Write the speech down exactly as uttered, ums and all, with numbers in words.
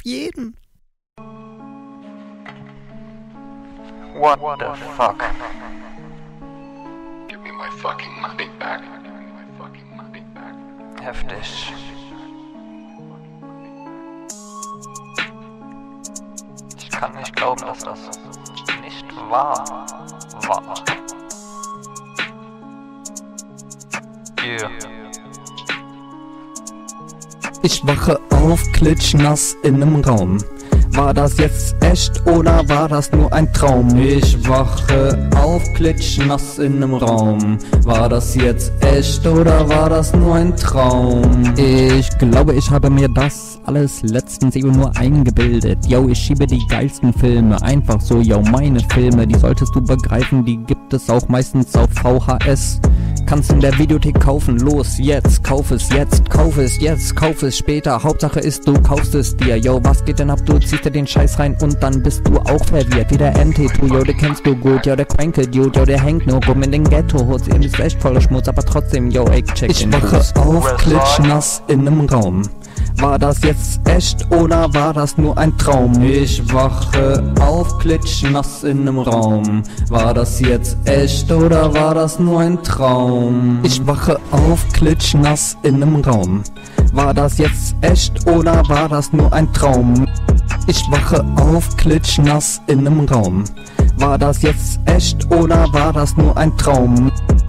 jeden. What the fuck? Give me my fucking money back. Give me my fucking money back. Heftig. Ich kann nicht glauben, dass das nicht wahr war. Yeah. Ich wache auf, klitschnass in nem Raum. War das jetzt echt oder war das nur ein Traum? Ich wache auf, klitschnass in nem Raum. War das jetzt echt oder war das nur ein Traum? Ich glaube, ich habe mir das alles letztens eben nur eingebildet. Yo, ich schiebe die geilsten Filme, einfach so, yo, meine Filme, die solltest du begreifen, die gibt es auch meistens auf V H S. Kannst in der Videothek kaufen, los, jetzt, kauf es jetzt, kauf es jetzt, kauf es später, Hauptsache ist, du kaufst es dir, yo, was geht denn ab, du ziehst dir den Scheiß rein und dann bist du auch verwirrt, wie der M T zwei, yo, den kennst du gut, yo, der Cranke-Dude, yo, der hängt nur rum in den Ghetto-Hoods, ihr ist echt voller Schmutz, aber trotzdem, yo, ey, check ich den Ich wache Fuß. Auf, klitschnass in nem Raum. War das jetzt echt oder war das nur ein Traum? Ich wache auf, klitschnass in nem Raum. War das jetzt echt oder war das nur ein Traum? Ich wache auf, klitschnass in nem Raum. War das jetzt echt oder war das nur ein Traum? Ich wache auf, klitschnass in nem Raum. War das jetzt echt oder war das nur ein Traum?